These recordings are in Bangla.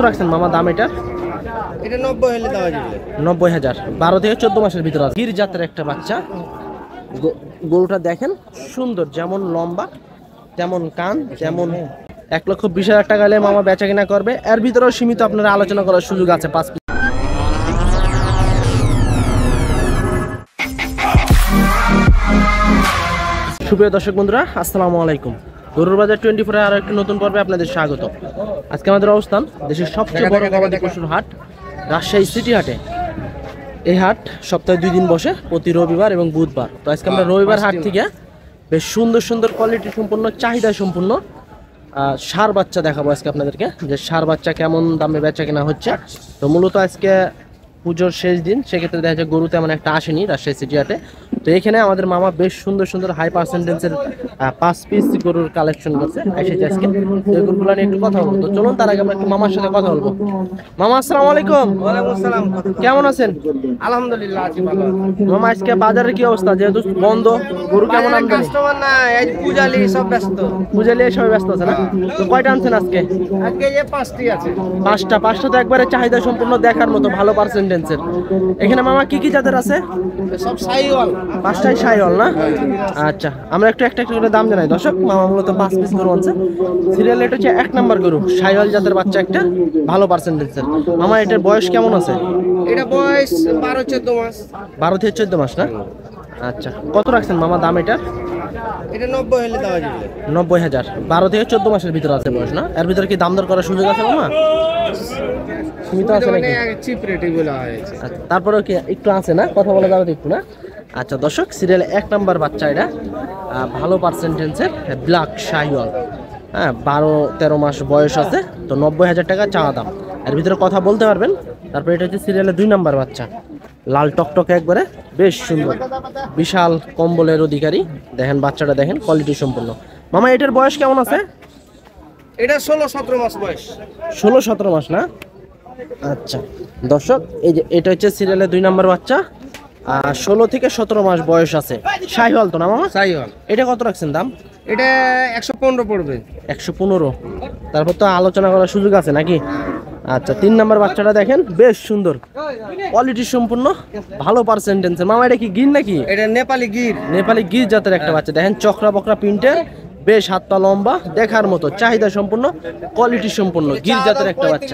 রাখছেন মামা দাম এটা? এটা 90 হলে দেওয়া যাবে। 90,000। 12 থেকে 14 মাসের ভিতরে আছে। গির জাতের একটা বাচ্চা। গরুটা দেখেন সুন্দর, যেমন লম্বা তেমন কান, যেমন 1,20,000 টাকা হলে মামা বেচা কিনা করবে। এর ভিতরেও সীমিত আপনারা আলোচনা করার সুযোগ আছে। 5 সুপ্রিয় দর্শক বন্ধুরা, আসসালামু আলাইকুম। গরুর বাজার 24 এর আরো একটি নতুন পর্বে আপনাদের স্বাগত। আজকে আমাদের অবস্থান দেশের সবচেয়ে বড় গবাদি পশুর হাট, রাজশাহী সিটি হাটে। এই হাট সপ্তাহে 2 দিন বসে, প্রতি রবিবার এবং বুধবার। তো আজকে আমরা রবিবার হাট থেকে বেশ সুন্দর সুন্দর কোয়ালিটি সম্পন্ন, চাহিদা সম্পন্ন ষাঁড় বাচ্চা দেখাবো আজকে আপনাদেরকে, যে ষাঁড় বাচ্চা কেমন দামে বেচা কেনা হচ্ছে। তো মূলত আজকে পুজোর শেষ দিন, সেক্ষেত্রে দেখা যায় গরু তেমন একটা আসেনি রাজশাহী সিটি হাটে। তো এখানে আমাদের মামা বেশ সুন্দর সুন্দর হাই পার্সেন্টেজের 5 পিস গরুর কালেকশন করছে এসেছে আজকে। এই গরুগুলো নিয়ে একটু কথা বলবো। তো চলুন তার আগে আমরা একটু মামার সাথে কথা বলবো। মামা আসসালামু আলাইকুম। ওয়ালাইকুম আসসালাম। কেমন আছেন? আলহামদুলিল্লাহ আছি ভালো। মামা আজকে বাজারের কি অবস্থা? যেহেতু বন্ধ, গরু কেমন আমদানি? কাস্টমার না, এই পূজালি সব ব্যস্ত। পূজা নিয়ে সবাই ব্যস্ত আছে না? তো কয়টা আনছেন আজকে? আজকে যে 5টি আছে। পাঁচটা তো একবারে চাহিদা সম্পূর্ণ, দেখার মতো ভালো পার্সেন্টেজের। এখানে মামা কি কি জাতের আছে? সব সাইওয়াল। 5টাই সাইওয়াল না? আচ্ছা, আমরা একটু একটা করে দাম জানাই দর্শক। মামা মূলত 5 পিস গরু আনছে। সিরিয়াল রেট হচ্ছে 1 নাম্বার গরু, সাইওয়াল জাতের বাচ্চা, একটা ভালো পার্সেন্টেজের। মামা এটার বয়স কেমন আছে? এটা বয়স 12-14 মাস। 12 থেকে 14 মাস না? আচ্ছা, কত রাখছেন মামা দাম এটা? এটা 90 হলে দেওয়া যাবে। 90,000। 12 থেকে 14 মাসের ভিতরে আছে বয়স না? এর ভিতরে কি দাম দর করার সুযোগ আছে মামা? সীমিত আছে নাকি? চিপ রেটে বলা হয়েছে। আচ্ছা, তারপরেও কি একটু আছে না, কথা বলা যাবে একটু না? আচ্ছা দর্শক, সিরিয়ালে 1 নাম্বার বাচ্চা এটা, ভালো পার্সেন্টেজের ব্ল্যাক শাহিওয়াল। হ্যাঁ, 12-13 মাস বয়স আছে। তো 90,000 টাকা চাওয়া দাম। এর ভিতরে কথা বলতে পারবেন। তারপরে এটা হচ্ছে সিরিয়ালে 2 নাম্বার বাচ্চা, লাল টকটকে একবারে, বেশ সুন্দর, বিশাল কম্বলের অধিকারী। দেখেন বাচ্চাটা, দেখেন কোয়ালিটি সম্পন্ন। মামা এটার বয়স কেমন আছে? এটা 16-17 মাস বয়স। 16-17 মাস না? আচ্ছা দর্শক, এই যে এটা হচ্ছে সিরিয়ালে 2 নাম্বার বাচ্চা, 16 থেকে 17 মাস বয়স আছে। শাহিওয়াল তো না মামা? সাইওয়াল। এটা কত রাখছেন দাম? এটা 115 পড়বে। 115। তারপর তো আলোচনা করার সুযোগ আছে নাকি? আচ্ছা, 3 নাম্বার বাচ্চাটা দেখেন, বেশ সুন্দর, কোয়ালিটি সম্পূর্ণ, ভালো পার্সেন্টেজের। মামা এটা কি গির নাকি? এটা নেপালি গির। নেপালি গির জাতের একটা বাচ্চা। দেখেন চক্রা বকরা প্রিন্টের, বেশ হাত পা লম্বা, দেখার মতো, চাহিদা সম্পূর্ণ, কোয়ালিটি সম্পূর্ণ গির জাতের একটা বাচ্চা।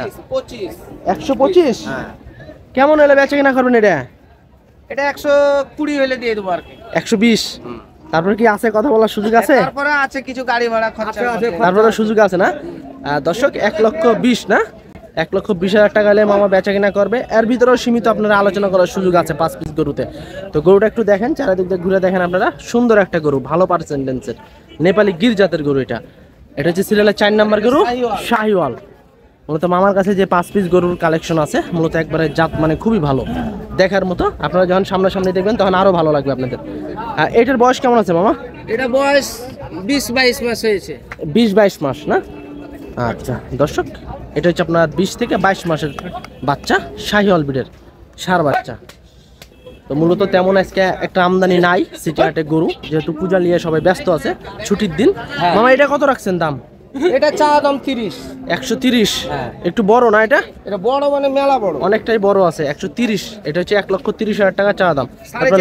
125। কেমন হলে বেচা কিনা করবেন এটা? এটা 120 হলে দিয়ে দেবো আর কি। 120। তারপরে কি আছে, কথা বলার সুযোগ আছে? তারপরে আছে কিছু গাড়ি ভাড়া খরচা আছে। তারপরে সুযোগ আছে না? দর্শক, 1,20,000 না, 1,20,000 টাকা হলে মামা বেচা কিনা করবে। এর ভিতরেও সীমিত আপনারা আলোচনা করার সুযোগ আছে 5 পিস গরুতে। তো গরুটা একটু দেখেন, চারিদিক দিয়ে ঘুরে দেখেন আপনারা। সুন্দর একটা গরু, ভালো পার্সেন্টেজের নেপালি গির জাতের গরু এটা। এটা হচ্ছে সিরিয়ালের 4 নাম্বার গরু, শাহিওয়াল। মূলত মামার কাছে যে 5 পিস গরুর কালেকশন আছে, মূলত একবারে জাত মানে খুবই ভালো, দেখার মতো। আপনারা যখন সামনাসামনি দেখবেন তখন আরো ভালো লাগবে আপনাদের। এটার বয়স কেমন আছে মামা? এটা বয়স 20-22 মাস হয়েছে। 20-22 মাস না? আচ্ছা দর্শক, এটা হচ্ছে আপনার 20 থেকে 22 মাসের বাচ্চা, শাহিওয়াল ব্রিডের ষাঁড় বাচ্চা। তো মূলত তেমন আজকে একটা আমদানি নাই সিটি হাটে গরু, যেহেতু পূজা নিয়ে সবাই ব্যস্ত আছে, ছুটির দিন। মামা এটা কত রাখছেন দাম? এটা চা দাম 30। 130। একটু বড় না এটা? এটা বড় মানে মেলা বড়, অনেকটাই বড় আছে। 130। এটা হচ্ছে 1,30,000 টাকা চা দাম। তারপর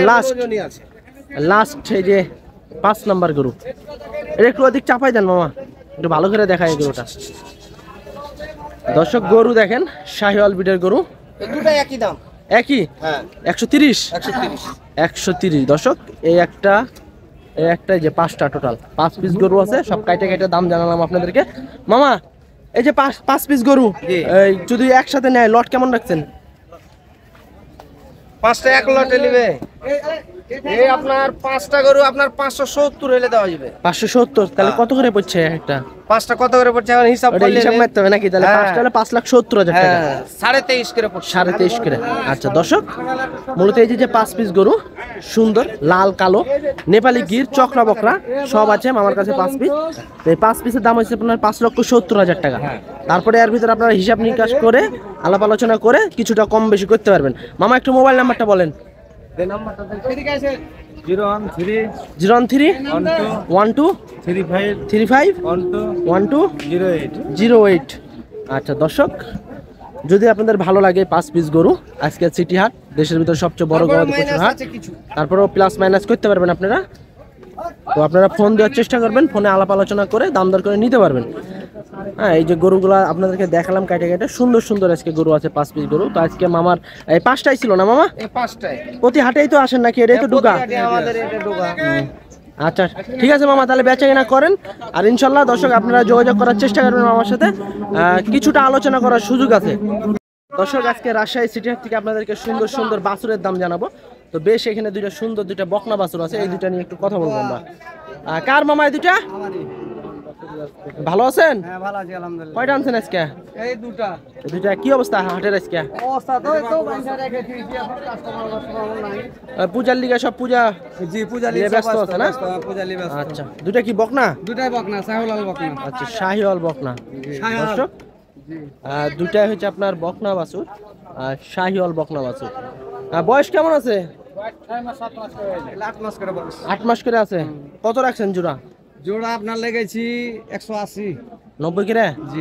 লাস্ট এই যে 5 নাম্বার গরু, এটা একটু অধিক চাপাই দেন মামা, একটু ভালো করে দেখায় এই গরুটা। দর্শক, গরু দেখেন, শাহিওয়াল ব্রিডের গরু, দুটো একই দাম। একই? হ্যাঁ, 130। 130। দর্শক, এই একটা যে 5টা টোটাল 5 পিস গরু আছে, সব কাইটে কাইটে দাম জানালাম আপনাদেরকে। মামা এই যে 5 পিস গরু, এই যদি একসাথে নেয় লট কেমন রাখছেন? 5টা এক লটে নেবে। এই আপনার 5টা গরু আপনার 570 হলে দেওয়া যাবে। 570। তাহলে কত করে পড়ছে একটা? 5টা কত করে পড়ছে এখন হিসাব ওটা করলে হিসাব মারতে হবে নাকি? তাহলে 5টা হলে 5,70,000 টাকা। 23.5 করে পড়ছে। 23.5 করে। আচ্ছা দর্শক, মূলত এই যে 5 পিস গরু, সুন্দর লাল কালো নেপালি গির, চক্রা বকরা সব আছে মামার কাছে 5 পিস। এই 5 পিসের দাম হচ্ছে আপনার 5,70,000 টাকা। তারপরে এর ভিতরে আপনারা হিসাব নিকাশ করে, আলাপ আলোচনা করে কিছুটা কম বেশি করতে পারবেন। মামা একটু মোবাইল নাম্বারটা বলেন। 013-1235-1208। আচ্ছা দর্শক, যদি আপনাদের ভালো লাগে 5 পিস গরু, আজকে সিটি হাট দেশের ভিতর সবচেয়ে বড় গবাদি পশুর হাট, তারপরেও প্লাস মাইনাস করতে পারবেন আপনারা। তো আপনারা ফোন দেওয়ার চেষ্টা করবেন, ফোনে আলাপ আলোচনা করে দাম দর করে নিতে পারবেন। হ্যাঁ, এই যে গরুগুলা আপনাদেরকে দেখালাম কাটে কাটে, সুন্দর সুন্দর আজকে গরু আছে 5 পিস গরু। তো আজকে মামার এই 5টাই ছিল না মামা? এই 5টায় প্রতি হাটেই তো আসেন নাকি? এটাই তো ঢোকা? আমাদের এটা ঢোকা। আচ্ছা ঠিক আছে মামা, তাহলে বেচা কেনা করেন। আর ইনশাল্লাহ দর্শক আপনারা যোগাযোগ করার চেষ্টা করবেন মামার সাথে, কিছুটা আলোচনা করার সুযোগ আছে। দর্শক আজকে রাজশাহী সিটি হাট থেকে আপনাদেরকে সুন্দর সুন্দর বাছুরের দাম জানাবো। তো বেশ এখানে দুইটা সুন্দর দুইটা বকনা বাছুর আছে, এই দুইটা নিয়ে একটু কথা বলবো আমরা। কার মামা এই দুইটা? ভালো আছেন? হ্যাঁ ভালো আছি আলহামদুলিল্লাহ। কয়টা আনছেন আজকে? এই দুটা। এই দুইটা কি অবস্থা হাটের আজকে? অবস্থা তো এই তো বাইসা রেখেছি, এখন কাস্টমার নাই। পূজার লিগে সব পূজা জি পূজা নিয়ে ব্যস্ত আছে না? পূজা লিয়ে ব্যস্ত। আচ্ছা দুইটা কি বকনা? দুটাই বকনা, সাহুলাল বকনা। আচ্ছা শাহিওয়াল বকনা। দর্শক দুটাই হচ্ছে আপনার বকনা বাছুর, আর শাহিওয়াল বকনা বাছুর। বয়স কেমন আছে? 8 মাস করে বয়স। 8 মাস করে আছে। কত রাখছেন জোড়া? জোড়া আপনার লেগেছি 180। 90 করে? জি।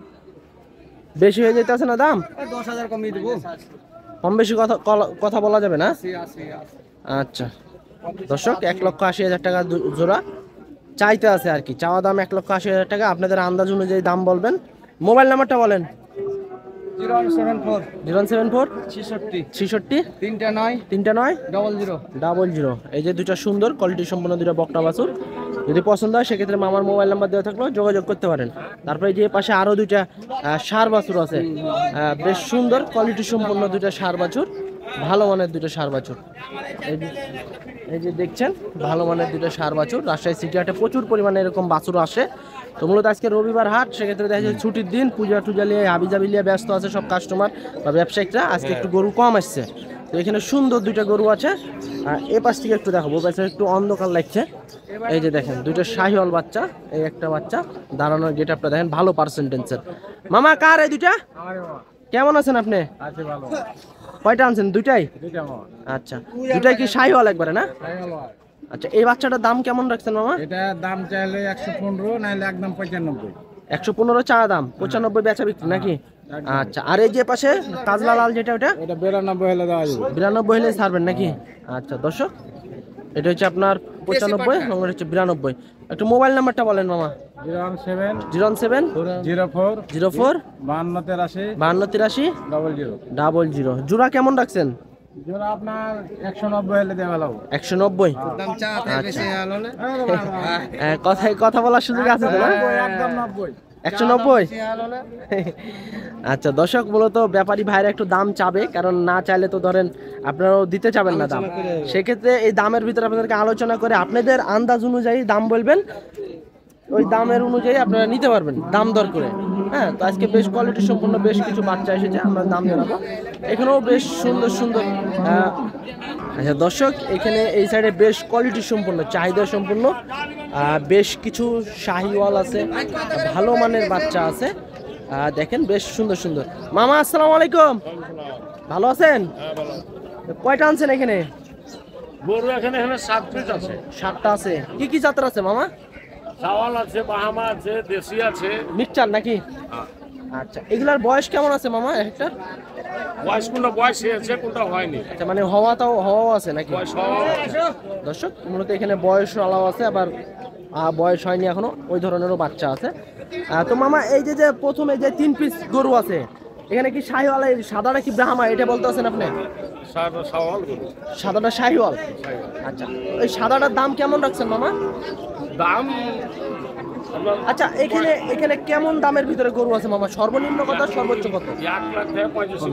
বেশি হয়ে যাইতেছে না দাম? 10,000 কমিয়ে দেবো। কম বেশি কথা বলা যাবে না? 80। আচ্ছা দর্শক 1,80,000 টাকা জোড়া চাইতে আছে আর কি, চাওয়া দাম 1,80,000 টাকা। আপনাদের আন্দাজ অনুযায়ী দাম বলবেন। মোবাইল নাম্বারটা বলেন। 074 074 66 66 309 309 00। 00। এই যে দুইটা সুন্দর কোয়ালিটি সম্পন্ন দুইটা বকনা বাছুর, যদি পছন্দ হয় সেক্ষেত্রে মামার মোবাইল নাম্বার দেওয়া থাকলেও যোগাযোগ করতে পারেন। তারপরে যে পাশে আরো দুইটা ষাঁড় বাছুর আছে, বেশ সুন্দর কোয়ালিটি সম্পন্ন দুইটা ষাঁড় বাছুর, ভালো মানের দুইটা ষাঁড় বাছুর। এই যে দেখছেন ভালো মানের দুইটা ষাঁড় বাছুর। রাজশাহী সিটি হাটে প্রচুর পরিমাণে এরকম বাছুর আসে। তো মূলত আজকে রবিবার হাট, সেক্ষেত্রে দেখা যাচ্ছে ছুটির দিন, পূজা টুজা নিয়ে হাবিজাবি নিয়ে ব্যস্ত আছে সব কাস্টমার বা ব্যবসায়িকরা। আজকে একটু গরু কম আসছে। তো এখানে সুন্দর দুইটা গরু আছে। আর এ পাশ থেকে একটু দেখাবো, পাশে একটু অন্ধকার লাগছে। এই যে দেখেন দুইটা শাহিওয়াল বাচ্চা, এই একটা বাচ্চা দাঁড়ানোর গেট আপটা দেখেন, ভালো পার্সেন্টেন্সের। মামা কার এই দুইটা? কেমন আছেন আপনি? আছে ভালো। কয়টা আনছেন? দুইটাই? আচ্ছা দুইটাই কি শাহিওয়াল একবারে না? আচ্ছা এই বাচ্চাটার দাম কেমন রাখছেন মামা? এটা দাম চাইলে 115, নাইলে একদম 95। 115 চা দাম, 95 বেচা বিক্রি নাকি? আচ্ছা আর এই যে পাশে কাজলা লাল যেটা, ওটা এটা 92 হলে দেওয়া যাবে। 92 হলে ছাড়বেন নাকি? আচ্ছা দর্শক এটা হচ্ছে আপনার 95 এবং এটা হচ্ছে 92। একটু মোবাইল নাম্বারটা বলেন মামা। 017 07 04 04 52 52 83 00। 00। জোড়া কেমন রাখছেন? জোড়া আপনার 190 হলে দেওয়া লাগবে। 190। দাম চাতে বেশি হলো না। কথা বলার সুযোগ আছে তো না? একদম 90। 190। আচ্ছা দর্শক মূলত ব্যাপারী ভাইরা একটু দাম চাবে, কারণ না চাইলে তো ধরেন আপনারাও দিতে চাবেন না দাম। সেক্ষেত্রে এই দামের ভিতরে আপনাদেরকে আলোচনা করে আপনাদের আন্দাজ অনুযায়ী দাম বলবেন, ওই দামের অনুযায়ী আপনারা নিতে পারবেন দাম দর করে। হ্যাঁ, তো আজকে বেশ কোয়ালিটি সম্পূর্ণ বেশ কিছু বাচ্চা এসেছে, আমরা দাম জানাবো। এখানেও বেশ সুন্দর সুন্দর আচ্ছা দর্শক এখানে এই সাইডে বেশ কোয়ালিটি সম্পূর্ণ চাহিদা সম্পূর্ণ বেশ কিছু শাহিওয়াল আছে, ভালো মানের বাচ্চা আছে। দেখেন বেশ সুন্দর সুন্দর। মামা আসসালামু আলাইকুম, ভালো আছেন? কয়টা আনছেন এখানে? গরু এখানে 7 পিস আছে। 7টা আছে। কি কি জাতের আছে মামা? চাওয়াল আছে, বাহামা আছে, দেশি আছে। মিক্সচার নাকি? আচ্ছা এগুলার বয়স কেমন আছে মামা একটা? বয়স কোনটা বয়স হয়েছে, কোনটা হয়নি। আচ্ছা মানে হওয়াও আছে নাকি? বয়স হওয়া আছে। দর্শক মূলত এখানে বয়স আলাও আছে, আবার বয়স হয়নি এখনো, ওই ধরনেরও বাচ্চা আছে। তো মামা এই যে প্রথমে যে 3 পিস গরু আছে, এখানে কি শাহিওয়াল, সাদাটা কি ব্রাহ্মা এটা বলতে আছেন আপনি? চাওয়াল গরু। সাদাটা শাহিওয়াল। আচ্ছা ওই সাদাটার দাম কেমন রাখছেন মামা? দাম আচ্ছা এখানে কেমন দামের ভিতরে গরু আছে মামা? সর্বনিম্ন কত, সর্বোচ্চ কত? 1 লাখ থেকে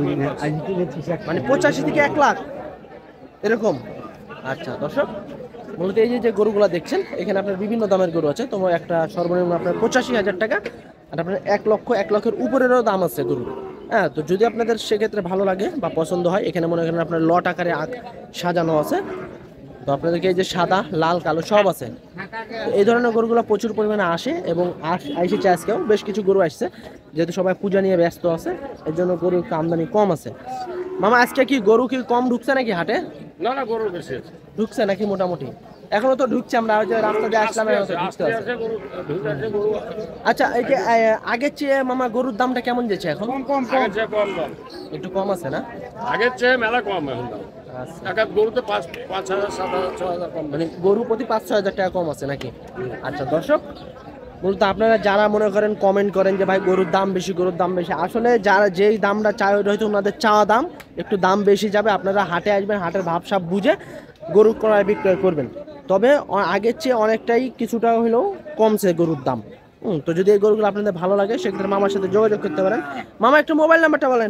85 মানে 85 থেকে 1 লাখ এরকম। আচ্ছা দর্শক মূলত এই যে গরুগুলা দেখছেন, এখানে আপনার বিভিন্ন দামের গরু আছে। তোমার একটা সর্বনিম্ন আপনার 85,000 টাকা, আর আপনার 1 লক্ষের উপরেরও দাম আছে গরু। হ্যাঁ, তো যদি আপনাদের সেক্ষেত্রে ভালো লাগে বা পছন্দ হয়, এখানে মনে করেন আপনার লট আকারে সাজানো আছে। তো আপনাদেরকে এই যে সাদা লাল কালো সব আছে। এই ধরনের গরুগুলো প্রচুর পরিমাণে আসে এবং এসেছে আজকেও বেশ কিছু গরু আসছে, যেহেতু সবাই পূজা নিয়ে ব্যস্ত আছে, এর জন্য গরুর আমদানি কম আছে। মামা আজকে কি গরু কি কম ঢুকছে নাকি হাটে? না গরু বেশি আছে। ঢুকছে নাকি মোটামুটি? এখনো তো ঢুকছে, আমরা ওই যে রাস্তা দিয়ে আসলাম এখনো তো ঢুকতে আছে। আচ্ছা এই যে আগের চেয়ে মামা গরুর দামটা কেমন যাচ্ছে এখন? আগের চেয়ে কম দাম, একটু কম আছে না? আগের চেয়ে মেলা কম এখন দাম। আচ্ছা, এক এক গরুতে 5,000, 7,000, 6,000 কম দাম। মানে গরু প্রতি 5-6 হাজার টাকা কম আছে নাকি? আচ্ছা দর্শক, মূলত আপনারা যারা মনে করেন কমেন্ট করেন যে ভাই গরুর দাম বেশি, গরুর দাম বেশি, আসলে যারা যেই দামটা চায় ওইটা হয়তো ওনাদের চাওয়া দাম, একটু দাম বেশি যাবে। আপনারা হাটে আসবেন, হাটের ভাবসাব বুঝে গরু ক্রয় বিক্রয় করবেন। তবে আগের চেয়ে অনেকটাই কিছুটা হলেও কমছে গরুর দাম। তো যদি এই গরুগুলো আপনাদের ভালো লাগে সেক্ষেত্রে মামার সাথে যোগাযোগ করতে পারেন। মামা একটু মোবাইল নাম্বারটা বলেন।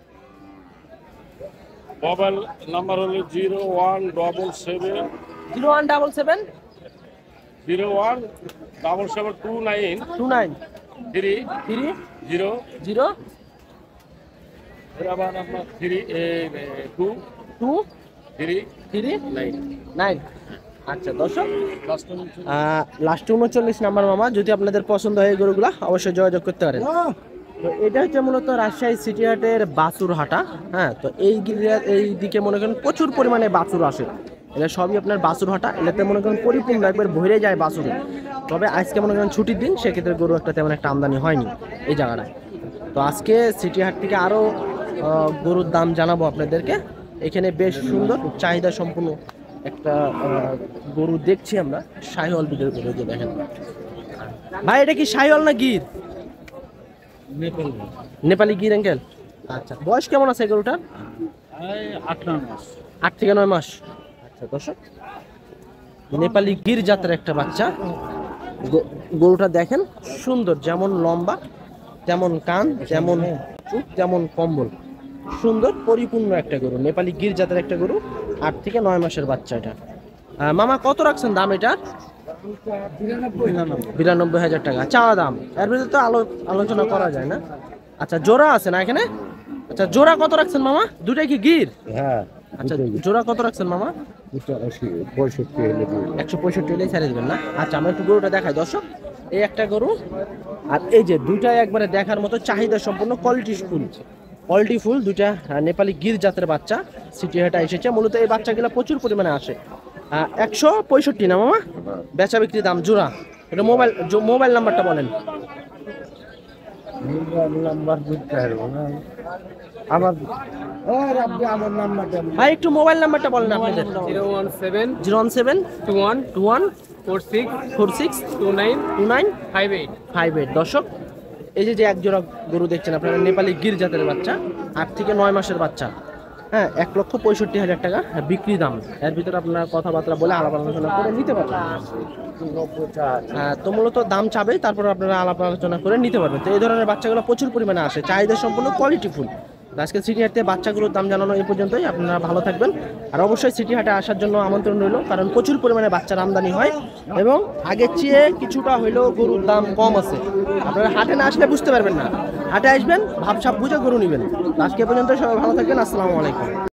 মোবাইল নাম্বার হলো 0177 0177 0177293 29 3 3 0 0 আবার আপনার 3 2 2 3 3 9 9। আচ্ছা দর্শক, লাস্ট 39 নাম্বার মামা, যদি আপনাদের পছন্দ হয় এই গরুগুলা অবশ্যই যোগাযোগ করতে পারেন। তো এটা হচ্ছে মূলত রাজশাহী সিটি হাটের বাছুর হাটা। হ্যাঁ, তো এই দিকে মনে করেন প্রচুর পরিমাণে বাছুর আসে। এটা সবই আপনার বাছুর হাটা, এটাতে মনে করেন পরিপূর্ণ একবার ভরে যায় বাছুরে। তবে আজকে মনে করেন ছুটির দিন, সেক্ষেত্রে গরু একটা তেমন একটা আমদানি হয়নি এই জায়গাটায়। তো আজকে সিটি হাট থেকে আরও গরুর দাম জানাবো আপনাদেরকে। এখানে বেশ সুন্দর চাহিদা সম্পূর্ণ একটা গরু দেখছি আমরা, শাহিওয়াল বিটের গরু। যে দেখেন ভাই, এটা কি শাহিওয়াল না গির? নেপালি গির আঙ্কেল। আচ্ছা, বয়স কেমন আছে গরুটার? 8-9 মাস। 8 থেকে 9 মাস। আচ্ছা দর্শক, নেপালি গির জাতের একটা বাচ্চা। গরুটা দেখেন সুন্দর, যেমন লম্বা তেমন কান, যেমন চুপ তেমন কম্বল, সুন্দর পরিপূর্ণ একটা গরু, নেপালি গির জাতের একটা গরু, 8 থেকে 9 মাসের বাচ্চা এটা। মামা কত রাখছেন দাম এটার? 92,000 টাকা চাওয়া দাম। এর ভিতরে তো আলোচনা করা যায় না। আচ্ছা, জোড়া আছে না এখানে? আচ্ছা, জোড়া কত রাখছেন মামা? দুটাই কি গির? হ্যাঁ, আচ্ছা, জোড়া কত রাখছেন মামা? 165 হলেই ছেড়ে দেবেন না? আচ্ছা, আমরা একটু গরুটা দেখাই দর্শক। এই একটা গরু, আর এই যে দুইটাই একবারে দেখার মতো চাহিদা সম্পন্ন কোয়ালিটি ফুল দুইটা নেপালি গির জাতের বাচ্চা সিটি হাটে এসেছে। মূলত এই বাচ্চাগুলো প্রচুর পরিমাণে আসে। 165 না মামা বেচা বিক্রি দাম জোড়া? এটা মোবাইল নাম্বারটা বলেন। ভাই একটু মোবাইল নাম্বারটা বলেন আপনাদের। 017 21 46 29 58। দর্শক, এই যে এক জোড়া গরু দেখছেন আপনারা, নেপালি গির জাতের বাচ্চা, 8 থেকে 9 মাসের বাচ্চা। হ্যাঁ, 1,65,000 টাকা বিক্রি দাম। এর ভিতরে আপনারা কথাবার্তা বলে আলাপ আলোচনা করে নিতে পারবেন। তো মূলত দাম চাবে, তারপর আপনারা আলাপ আলোচনা করে নিতে পারবেন। তো এই ধরনের বাচ্চাগুলো প্রচুর পরিমাণে আসে, চাহিদা সম্পূর্ণ কোয়ালিটি ফুল। আজকে সিটি হাটে বাচ্চাগুলোর দাম জানানো এই পর্যন্তই। আপনারা ভালো থাকবেন, আর অবশ্যই সিটি হাটে আসার জন্য আমন্ত্রণ রইল, কারণ প্রচুর পরিমাণে বাচ্চার আমদানি হয় এবং আগের চেয়ে কিছুটা হইলেও গরুর দাম কম আছে। আপনারা হাটে না আসলে বুঝতে পারবেন না, হাটে আসবেন ভাবসাব বুঝে গরু নেবেন। আজকে পর্যন্ত সবাই ভালো থাকবেন, আসসালামু আলাইকুম।